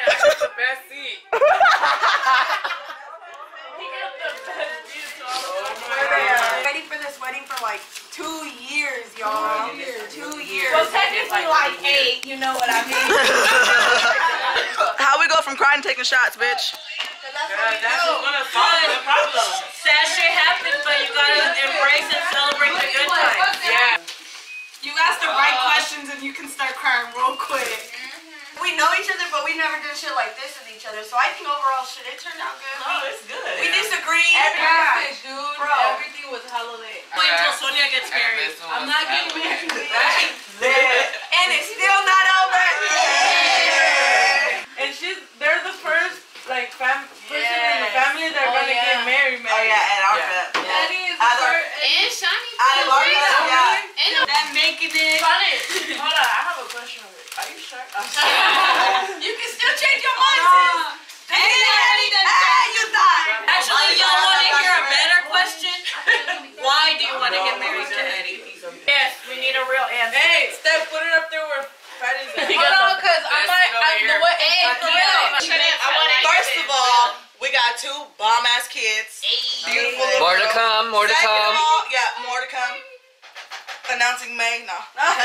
I got the best seat. He got the best view to all the Waiting for this wedding for like 2 years, y'all. 2 years. Well, technically like 8, you know what I mean? How we go from crying to taking shots, bitch? That's gonna solve the problem. Sad shit happens, but you gotta embrace and celebrate the good times. Yeah. You ask the right questions and you can start crying real quick. We know each other, but we never did shit like this with each other. So I think overall, shit, it turned out good. Oh, it's good. We disagree. Everything, dude. Bro. Everything was hella lit. Wait until Sonia gets married. I'm not getting married. And it's still not over. And they're the first like person in the family that are gonna get married. Oh yeah, and our family. Eddie is the first. And Shani. Out of our family, yeah. And that making it. Hold on, I have a question. Are you sure? You can still change your mind. You thought. Actually, y'all want to hear a better question? Why do you want to get married to Eddie? Yes, we need a real answer. Hey, Steph, put it up there where Friday's at. Hold on, because I might. First of all, we got 2 bomb-ass kids. Beautiful. More to come, more to come. Yeah, more to come. Announcing May, no.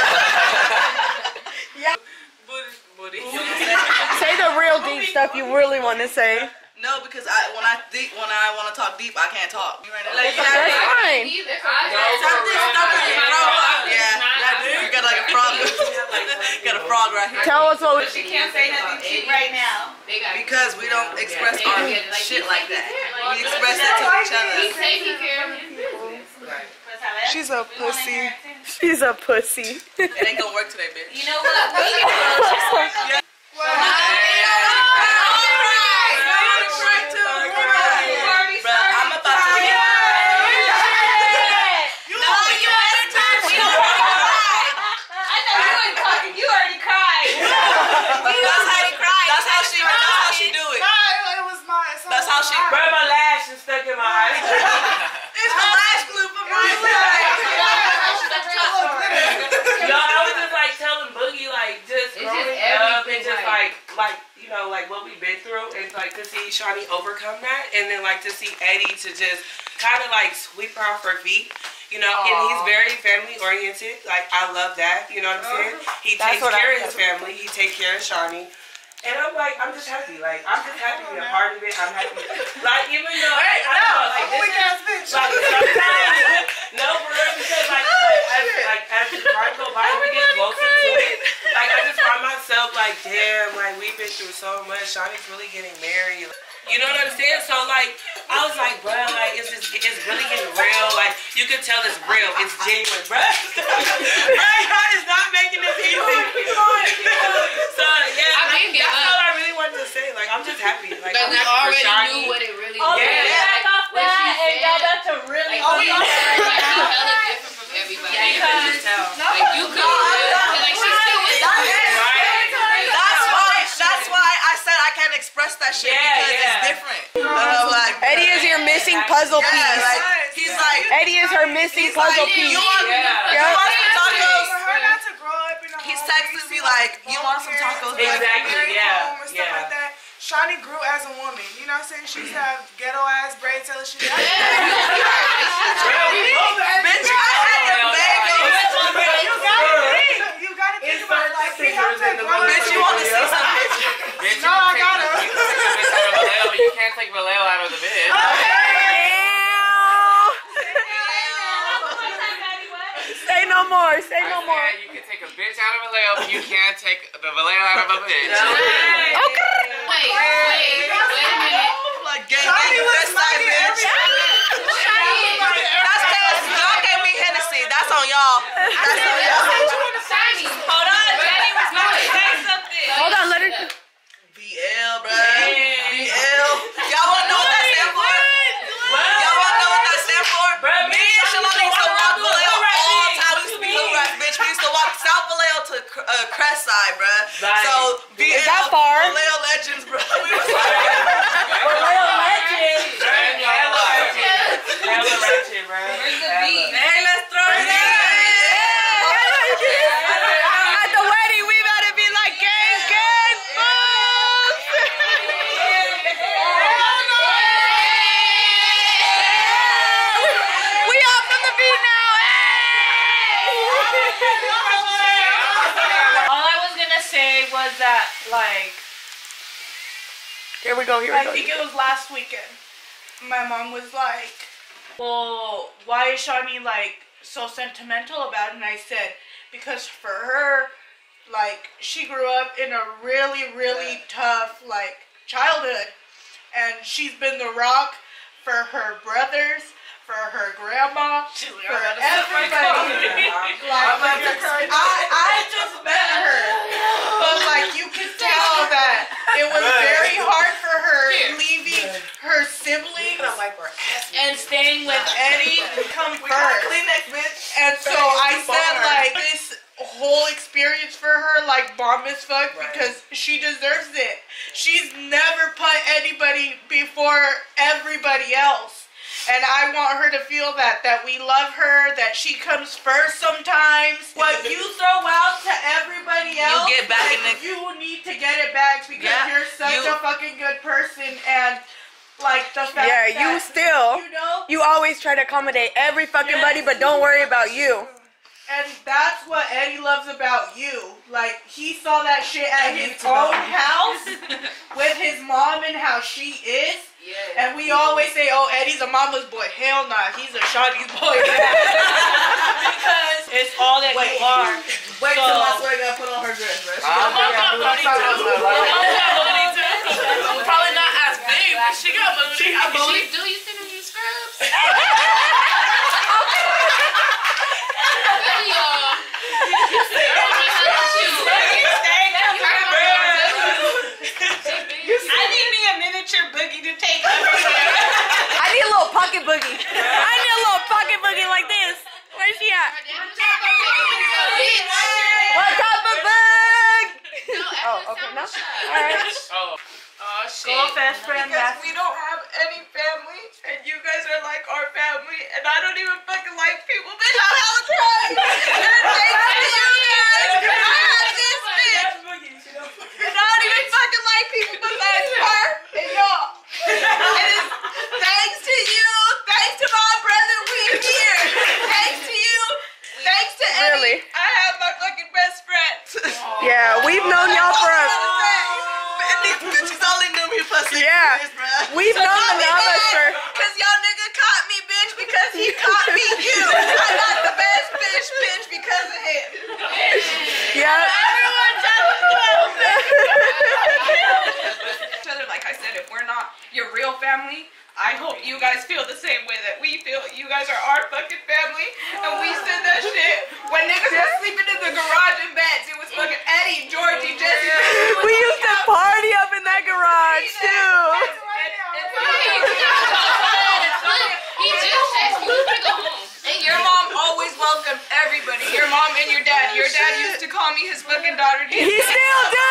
Yeah. Booty. Say the real deep stuff you really want to say. No, because when I want to talk deep, I can't talk. You That's fine. Something stuck in your throat. Yeah, you got like a frog. You got a frog right here. Tell us what. She can't say nothing cheap right now. Because we don't express our shit like that. We express that to each other. He's taking care of his business. She's a pussy. She's a pussy. It ain't gonna work today, bitch. You know what? I'm about to. You already cried. That's how she do it. That's how she. Bro, my lash is stuck in my eye. It's my lash glue for my eye. Yo, I was just like telling Boogie like just growing up and just like you know like what we've been through and like to see Shani overcome that and then like to see Eddie to just kind of like sweep her off her feet. You know, and he's very family oriented. Like I love that. You know what I'm saying? He takes care of his family. He takes care of Shani. And I'm like, I'm just happy. Like, I'm just happy to be a part of it. I'm happy. Like, even though, like, I don't know, like, this is, like, sometimes, no, for real, because, as the time go by, we get closer to it. Like, I just find myself, like, damn, like, we've been through so much. Shawnee's really getting married. You know what I'm saying? So, like, I was like, bro, like, it's really getting real. Like, you can tell it's real. It's genuine, bro. Right? God is not making this easy. So, yeah, that's all I really wanted to say. Like, I'm just happy. Like, I'm we happy already for Shani. knew what it really Oh, was. yeah. Back off that and got back to really. Oh, we already hella different from everybody. Yeah, you can just tell. Like, you could like, she's still with us. That's why I said I can't express that shit because it's different. Like, Eddie is your missing puzzle piece. Like, he's like Eddie is her missing puzzle piece. You want some tacos? For her not to grow up in a He's home texting me like, you want some tacos? Exactly, yeah. and stuff like that. Shani grew as a woman. You know what I'm saying? She used to have ghetto ass braids till she died. Bitch, I had the bagels. You gotta think about it. Like, see how that grow. Bitch, you want to see some pictures? Bitch, No, I got her. you can't take Vallejo out of the bed. Say no more. Say no more. You can take a bitch out of Vallejo, but you can't take the Vallejo out of a bitch. Okay. Wait a minute. Like, gang, best side bitch. That's because y'all gave me Hennessy. That's on y'all. That's on y'all. Shiny. Hold on, Jenny was going to say something. Hold on. Let her. BL, bro. BL. Y'all want to know what that stands for? Y'all want to know what that stands for? Me and Shalom used to walk Vallejo all the time. We used to be hood rats, bitch. We used to walk South Vallejo to Crest Side, bro. So, BL. Is that far? Vallejo Legends, bro. We was Vallejo Legends. Hella ratchet, bro. Where's the beat? Hey, let's throw it in. At the wedding, we better be like gang, gang, boots. All I was gonna say was that, like, Here we go. I think it was last weekend. My mom was like, well, why is Shawnee, like, so sentimental about it? And I said, because for her, like, she grew up in a really, really tough, like, childhood. And she's been the rock for her brothers, for her grandma, for everybody. I just met her. But, like, you can tell that it was very hard for her leaving her siblings and staying with Eddie come first. And so I said, like, this whole experience for her, like, bomb as fuck, because she deserves it. She's never put anybody before everybody else. And I want her to feel that we love her, that she comes first sometimes. What you throw out to everybody else, you get back in the... you need to get it back because you're such a fucking good person. And, like, the fact that, you know, you always try to accommodate every fucking buddy, but don't worry about you. And that's what Eddie loves about you. Like, he saw that shit at his own house with his mom and how she is. Yeah. And we always say, oh, Eddie's a mama's boy. Hell nah, he's a Shawnee's boy. Because it's all that you are. Wait till I swear to God put on her dress, bro. Probably not as big, but she got booty. Do you sit in your scrubs? I need me a miniature boogie to take everywhere. I need a little pocket boogie. I need a little pocket boogie like this. Where's she at? What type of bug? Oh, okay, no. All right. Oh, shit. Go best friend. Because we don't have any family, and you guys are like our family, and I don't even fucking like people. Bitch, I'm hella trying. And thanks to you guys, I have this bitch. And I don't even fucking like people besides her and y'all. And it's thanks to you, thanks to my brother, we here. Thanks to you, thanks to Eddie, I have my fucking best friend. Yeah, we've known y'all for a... These bitches only knew me for 6 Yeah. years, bro. We've known the Navas for... Cause y'all nigga caught me, bitch, because he caught me you. I got the best fish, bitch, because of him. Yeah. Everyone tell each other. Like I said, if we're not your real family, I hope you guys feel the same way that we feel. You guys are our fucking family, and we said that shit when niggas were sleeping in the garage in beds. It was fucking Eddie, Georgie, Jesse. We used to party up in that garage, too. He just texted me to go home. And your mom always welcomed everybody. Your mom and your dad. Your dad used to call me his fucking daughter. He still do!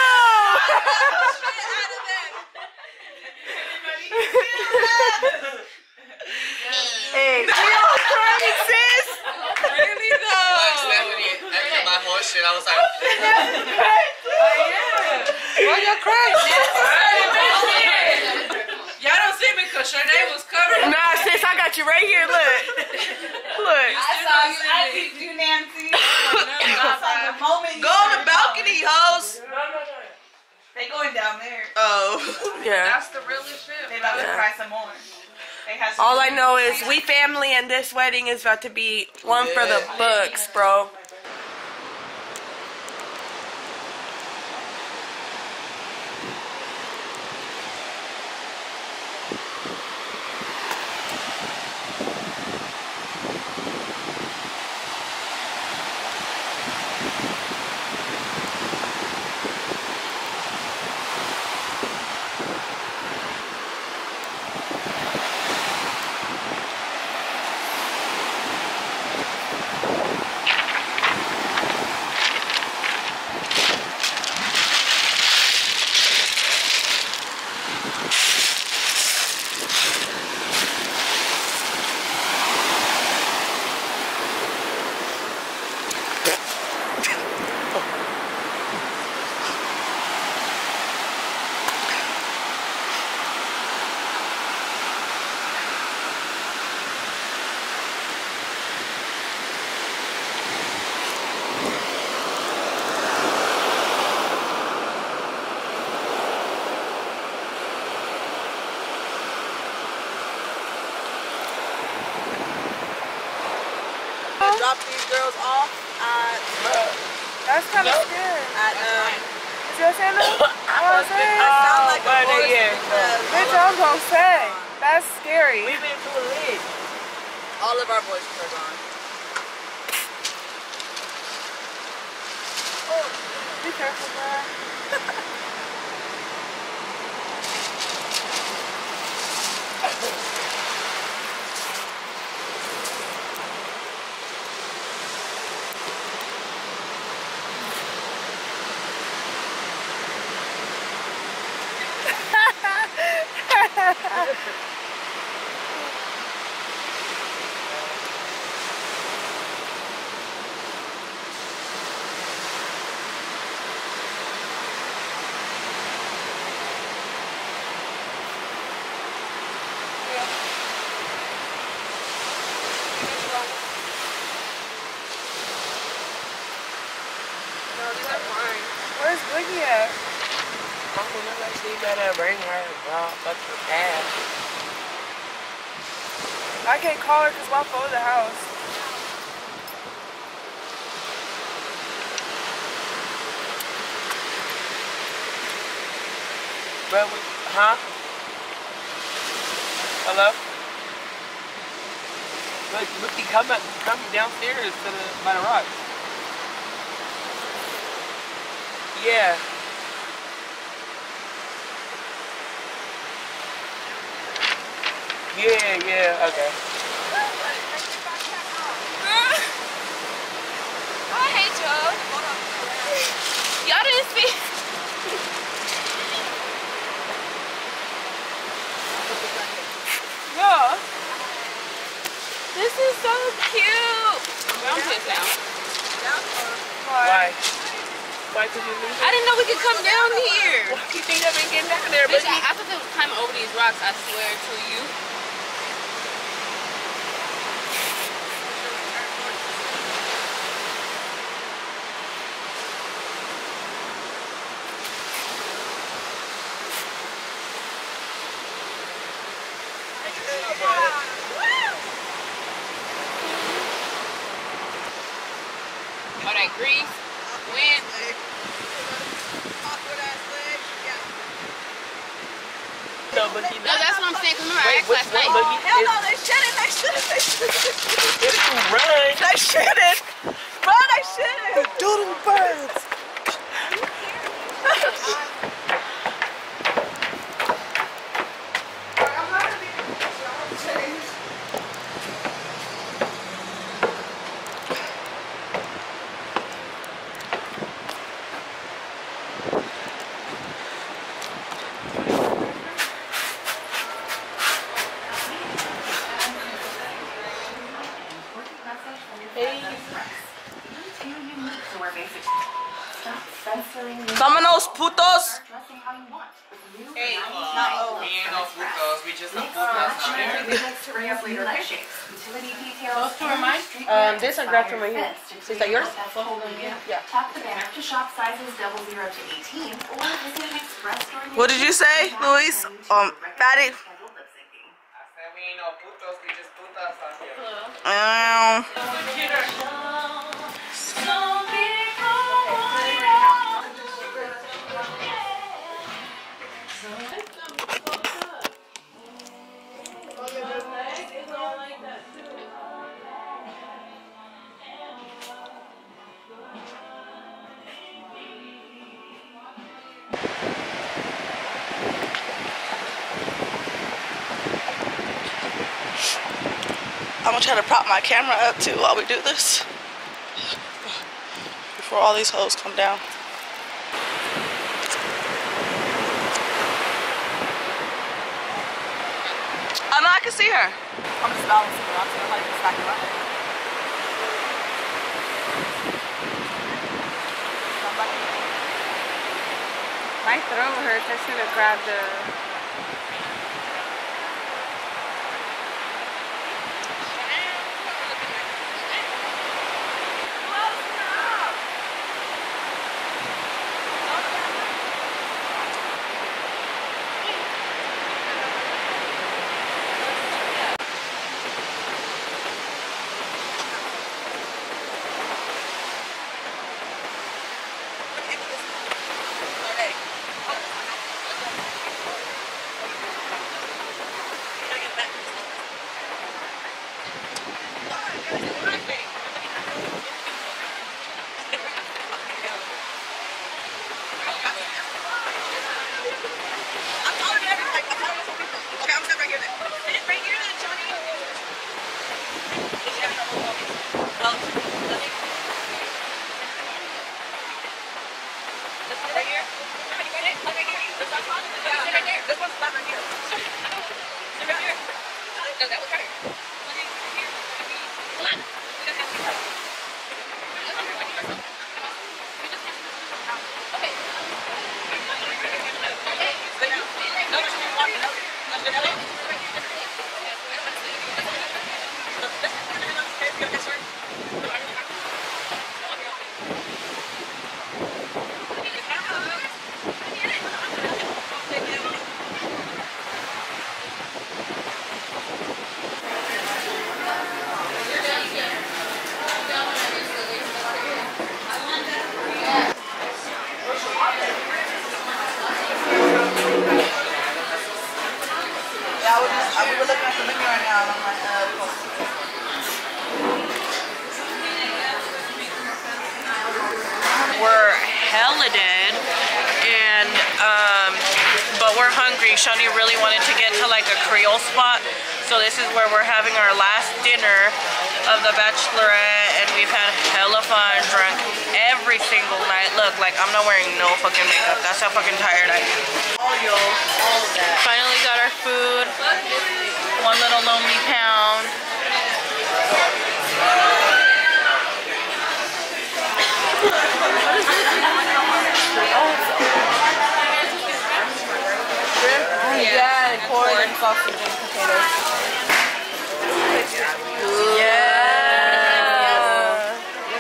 Hey, we all crying, sis! Really though? Like Stephanie, after my whole shit, I was like, Why y'all crying? Y'all don't see me because Sade was covered. Nah, sis, I got you right here, look. Look. I saw you. I peeped you, Nancy. I saw the moment. Go on the balcony, hoes. They going down there. Oh. Yeah. That's the realest shit. They about to cry some more. They have some All I know is we family and this wedding is about to be one for the books, bro. drop these girls off at. That's kind of scary. At Is that Santa? I was saying. I sound like a voice because Bitch, I was gonna say. That's scary. We've been too lit. all of our voices are gone. Be careful, girl. Where's Boogie at? Uncle, she better bring her fuck her ass. I can't call her because my phone's at the house. But huh? Hello? Look, he come downstairs to the by the rock. Yeah. Yeah, okay. I hate y'all. Y'all didn't speak. Yeah. This is so cute. I'm pissed now. Why? Why could you leave? I didn't know we could come down here. You think I've been getting down there, Bitch, but I thought they was climbing over these rocks, I swear to you. All that grease, wind. No, that's what I'm saying, because remember I asked last night. Hell no, they shouldn't. If you run, They shouldn't. Bro, they shouldn't. doodle birds. Vámonos, putos. Hey, we ain't no putos, we just a putos. This I grabbed from right here. Is that yours? Yeah. Tap the banner to shop sizes 00 to 18 or visit an express store. What did you say, Luis? Patty. I said we ain't no putos, we just putas out here. I'm gonna try to prop my camera up too while we do this. Before all these hoes come down. Oh no, I can see her. I'm just balancing her. I'm just like stacking up. My throat hurts. I should have grabbed the. hella dead. And, but we're hungry. Shani really wanted to get to like a Creole spot. So this is where we're having our last dinner of the Bachelorette. And we've had hella fun, drunk every single night. Look, like I'm not wearing no fucking makeup. That's how fucking tired I am. All of that. Finally got our food. One little lonely pound. Yeah, corn and sausage and potatoes. Yeah.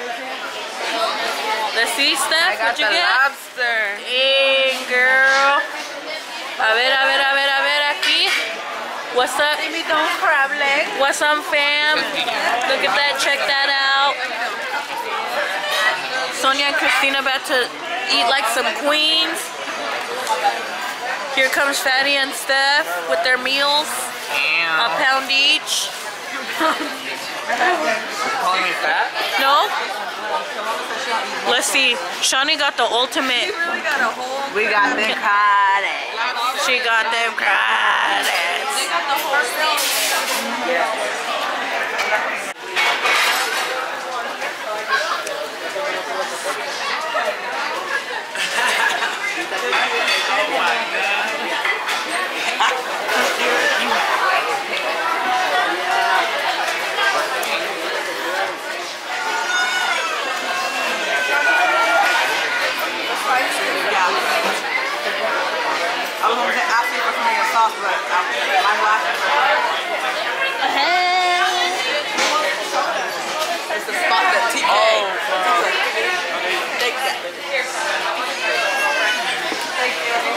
Let's see, Steph. What'd you get? Lobster. Hey, girl. A ver, aquí. What's up? Crab leg. What's up, fam? Look at that. Check that out. Sonia and Christina about to eat like some queens. Here comes Fatty and Steph with their meals. A pound each. Calling me fat? No? Let's see. Shani got the ultimate. We got them credits. She got them credits. They got the horse meat. I was going to ask you for some of your sauce, but I'm laughing. It's the spot that TK. Take that. Thank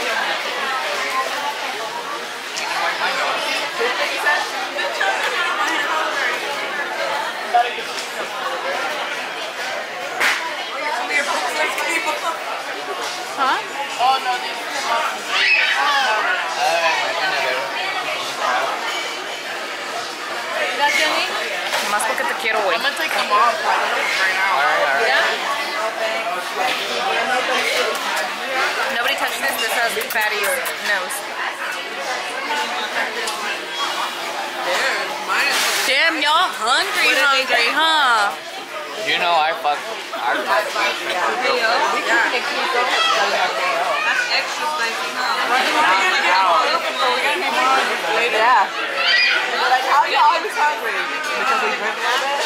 Huh? Oh no, they come off. ¿Ya, Jenny? Más porque te quiero, güey. I'm gonna take them off right now. Yeah? Nobody touched this. This has Fatty's nose. Damn, y'all hungry, huh? You know I fuck. That's extra spicy, huh? Yeah. Like, how are you always hungry? Because we drink a little bit?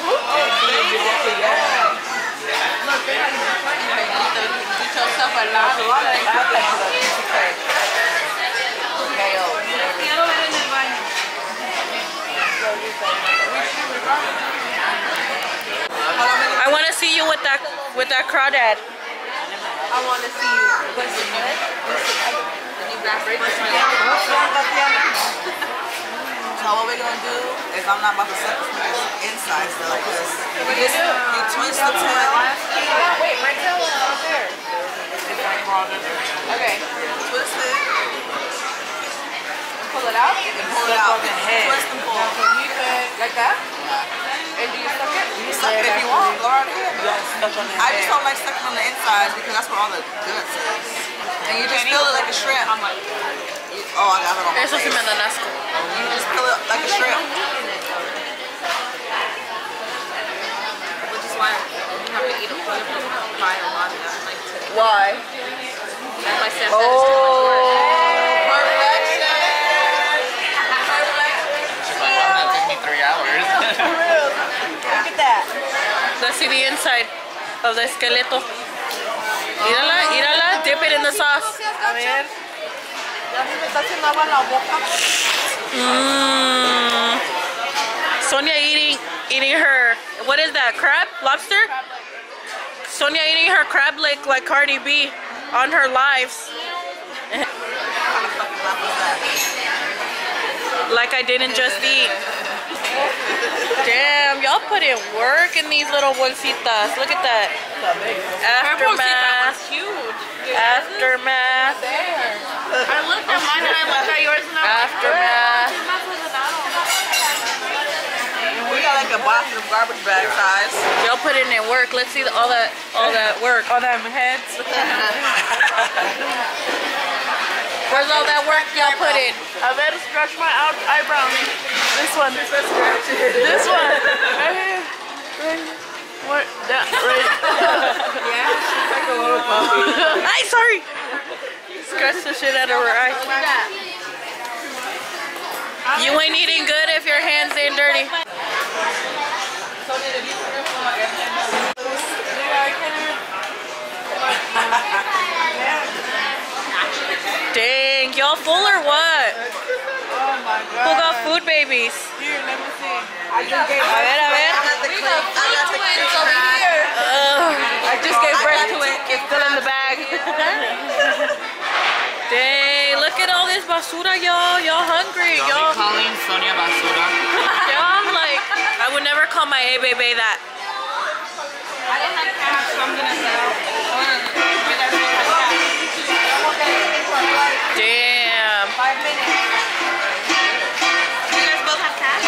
Yeah. Look, they have get yourself a lot of I want to see you with that crawdad. I want to see you. So what we're gonna do is I'm not about to set this inside though, because you twist the tail. Wait, my tail is not there. It's like raw. Okay. Twist it. Pull it out? And pull it out. Twist and pull. Like that? And do you suck it? You suck it if you want. Go right ahead. I just don't like sucking on the insides because that's where all the guts is. And you just feel it like a shrimp. Oh, I got it on my Eso sí face. me dan asco. You just feel it like a shrimp. Which is why you have to eat a full pie a lot of that. Like, Why? that's why Steph said it's too much work. Perfection. She's like, well, that took me 3 hours. Look at that. Let's see the inside of the esqueleto. Mírala, dip it in the sauce. A ver. Ya se me está haciendo agua en la boca. Sonia eating her, what is that, crab? Lobster? Sonia eating her crab leg like Cardi B on her lives. Like I didn't just eat. Damn, y'all put in work in these little bolsitas. Look at that. Aftermath. Aftermath. I looked at mine and I looked at yours and I was Aftermath. We got like a box of garbage bag size. Yo, Y'all put in work. Let's see all that work. All them heads. Where's all that work y'all put in? I better scratch my eyebrow. This one. This one. Right here. What? That right? Yeah. She's like a little puppy. Ay, sorry. Scratch the shit out of her eye. You ain't eating good if your hands ain't dirty. Dang, y'all full or what? Oh my god. Who got food babies? Here, let me see. I just gave A ver, a ver. I just gave birth to it. It's still in the bag. Dang, look at all this basura, y'all. Y'all hungry. Y'all calling Sonia basura. y'all like, I would never call my hey baby that. I didn't have cash, so I'm gonna sell. Damn. 5 minutes. You guys both have cash?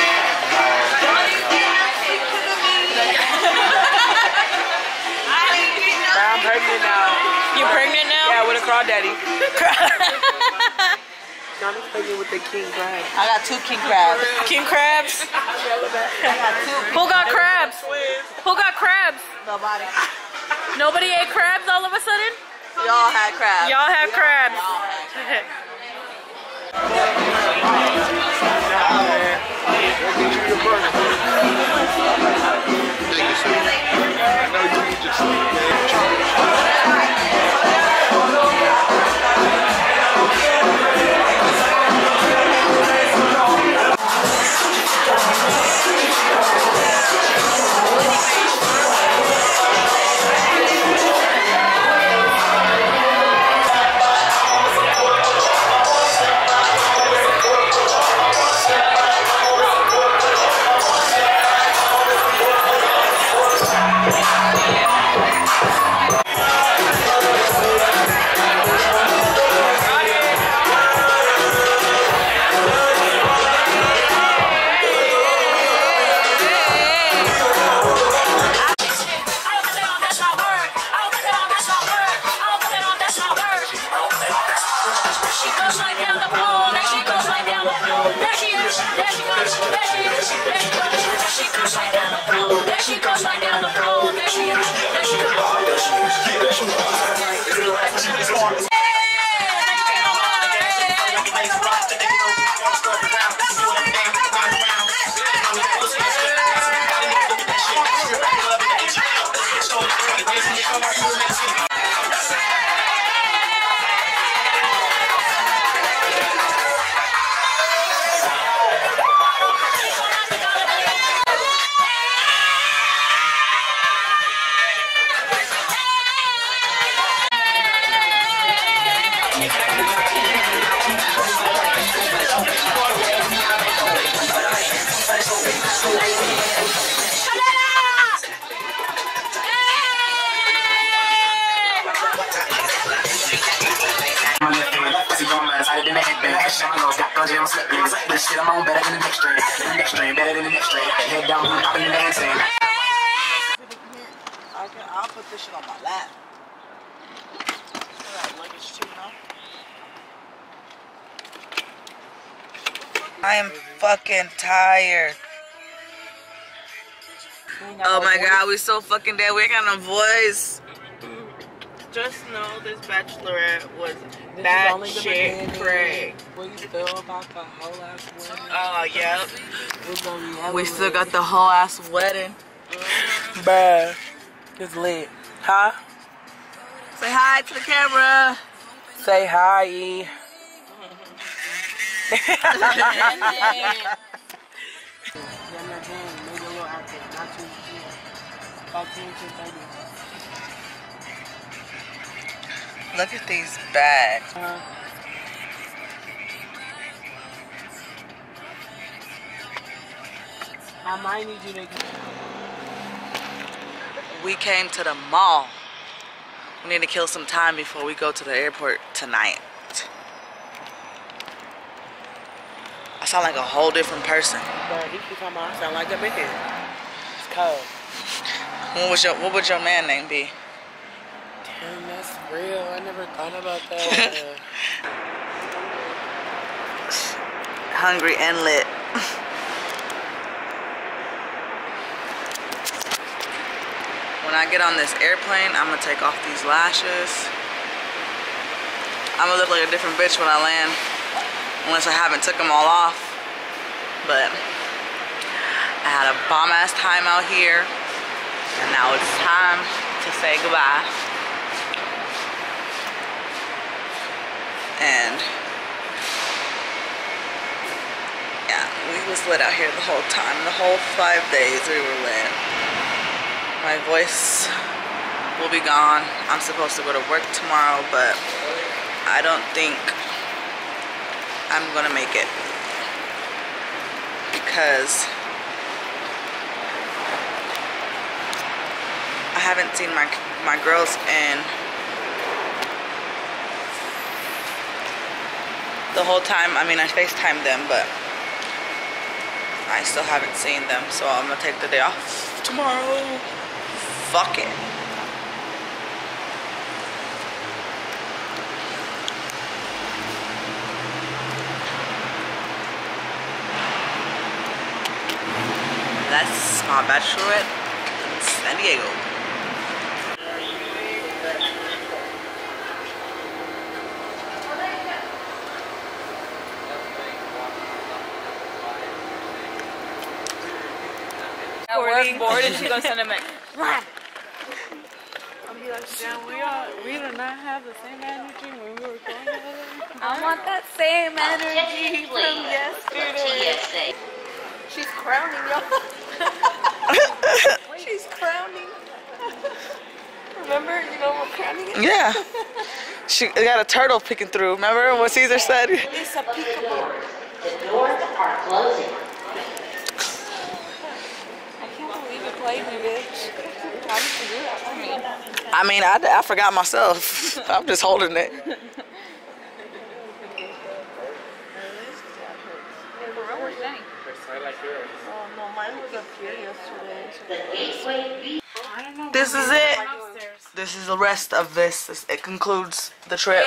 I'm pregnant now. You pregnant now? Yeah, with a crawdaddy. I'm pregnant with the king crab. I got 2 king crabs. King crabs? Who got crabs? Who got crabs? Nobody. Nobody ate crabs all of a sudden? Y'all had crabs. Y'all have crabs. I'll put this shit on my lap. I am fucking tired. Oh my god, we so fucking dead. We ain't got no voice. Just know this Bachelorette was bad shit crazy. What you feel about the whole ass wedding? Oh, yep. We still got the whole ass wedding. Bruh. It's lit. Huh? Say hi to the camera. Say hi. Look at these bags. I might need you to. We came to the mall. We need to kill some time before we go to the airport tonight. I sound like a whole different person. But he keep talking about I sound like a man. It's cold. What would your man name be? Damn, that's real. I never thought about that. Hungry and lit. When I get on this airplane, I'm gonna take off these lashes. I'm gonna look like a different bitch when I land, unless I haven't took them all off. But I had a bomb-ass time out here, and now it's time to say goodbye. And yeah, we was lit out here the whole time. The whole 5 days we were lit. My voice will be gone. I'm supposed to go to work tomorrow, but I don't think I'm gonna make it because I haven't seen my girls in the whole time. I mean, I FaceTimed them, but I still haven't seen them, so I'm gonna take the day off tomorrow. Fuck it. That's my bachelorette in San Diego. We're bored and she's gonna send him a run. I'll be like, damn, we do not have the same energy when we were going together. I want that same energy from yesterday. She's crowning, y'all. She's crowning. Remember, you know, we're crowning it? Yeah. She got a turtle peeking through. Remember what Caesar said? It's a peekaboo. The doors are closing. I can't believe it played me, bitch. How did you do that for me? I mean, I forgot myself. I'm just holding it. Oh no, mine was up here yesterday. I don't know. This is it. This is the rest of this. It concludes the trip.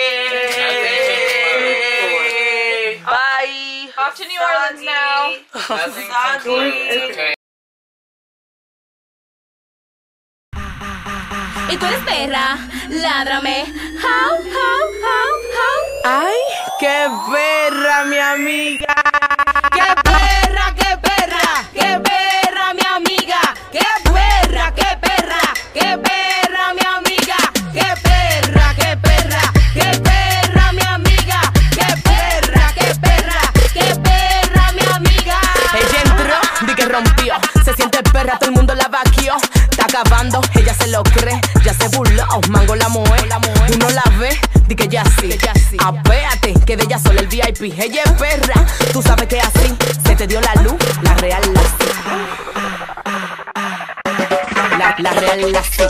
Bye. Off to New Orleans now. Nothing concludes, okay. Y tú eres perra, ládrame. How, how, how, how. Ay, qué perra, mi amiga. Qué perra, qué perra, qué perra, mi amiga. Qué perra, qué perra, qué perra, mi amiga. Qué perra, qué perra, qué perra, mi amiga. Qué perra, qué perra, qué perra, mi amiga. Ella entró, di que rompió. Se siente perra, todo el mundo la vaquió. Está acabando, ella se lo cree. Ya se burló, mango la moe. Uno la ve, di que ya sí. Apéate, que de ella solo el VIP. Ella es perra, tú sabes que así se te dio la luz, la real la sí. La real la sí.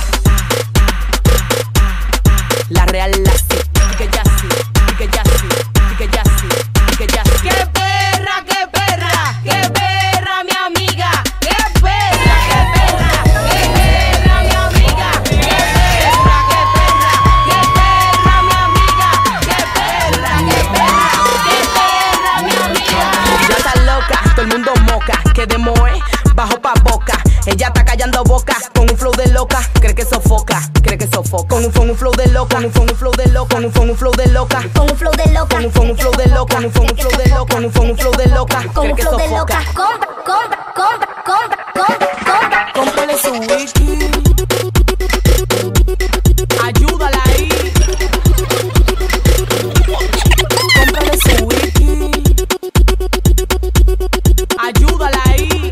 La real la sí. Di que ya sí, di que ya sí, di que ya sí, di que ya sí. Qué perra, qué perra, qué perra, mi amiga. Qué perra, qué perra, qué perra, mi amiga. Qué perra, qué perra, qué perra, mi amiga. Qué perra, qué perra, qué perra, mi amiga. Ella está loca, todo el mundo moca. Que de moe, bajo pa' boca. Ella está callando boca, con un flow de loca. Cree que sofoca, cree que sofoca. Con un flow de loca, con un flow de loca, con un flow de loca. Con un flow de loca, Con un flow de loca, con un flow de loca, con un flow de loca. con Cree un que flow de sofoca. loca. Compra. Cómprale su wiki. Ayúdala ahí. Cómprale su wiki. Ayúdala ahí.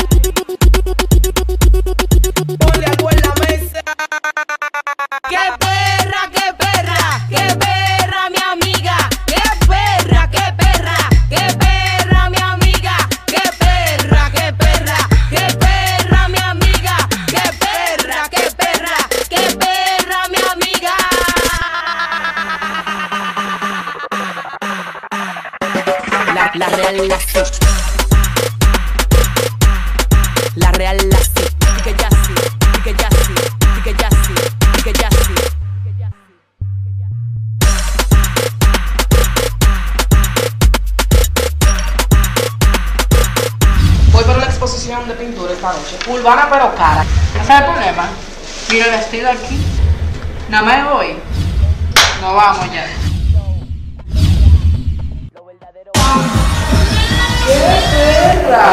Ponle algo en la mesa. Qué perra, qué perra, qué perra, mi amiga. Qué perra, qué perra, qué perra, mi amiga. Qué perra, qué perra, qué perra, mi amiga. Qué esta noche. Urbana pero cara. Ese es el problema. Mira el vestido aquí. Nada más voy. No vamos ya. ¡Qué perra!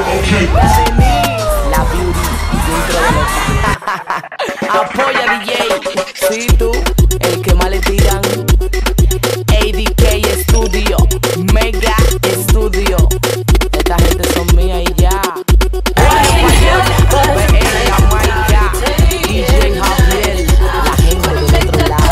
La beauty dentro de los apoya DJ. Sí, tú, el que más le tiran. ADK Studio, Mega Studio. Esta gente son mía y ya. DJ Javier, la gente del otro lado.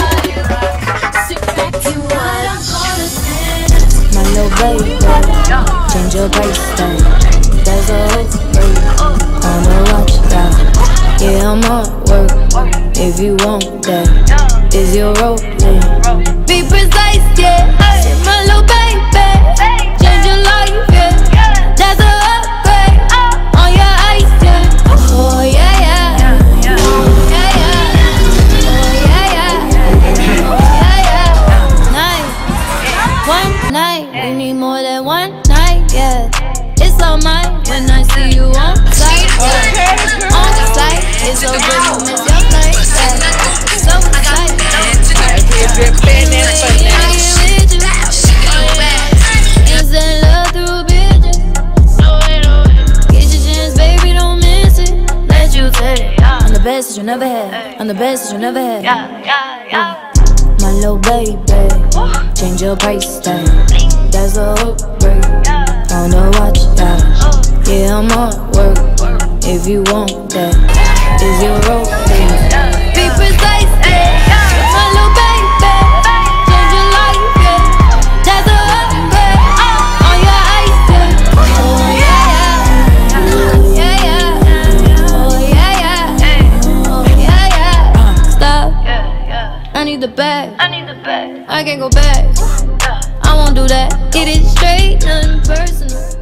My little baby, change your price tag. There's a hope for you. I'ma watch that. Yeah, I'm at work. If you want that, is your role? Be precise, yeah. My little baby, change your life, yeah. That's a upgrade on your ice, yeah. Oh yeah, yeah. Oh yeah, yeah. Oh yeah, yeah. Oh yeah, yeah. Night, one night. We need more than one night, yeah. It's all mine when I see you on site, yeah. On site, it's so good you miss your flight, yeah. So excited. I'm the best that you never had. I'm the best that you never had. My little baby, change your price tag. That's a upgrade on the watch, yeah. I'm at work. If you want that, is your role? Be precise, yeah. My little baby, change your life, yeah. That's a upgrade on your ice, yeah. Oh yeah, yeah. Oh yeah, yeah. Oh yeah, yeah. Oh yeah, yeah. Stop. I need the bag. I can't go back. I won't do that. Get it straight, nothing personal.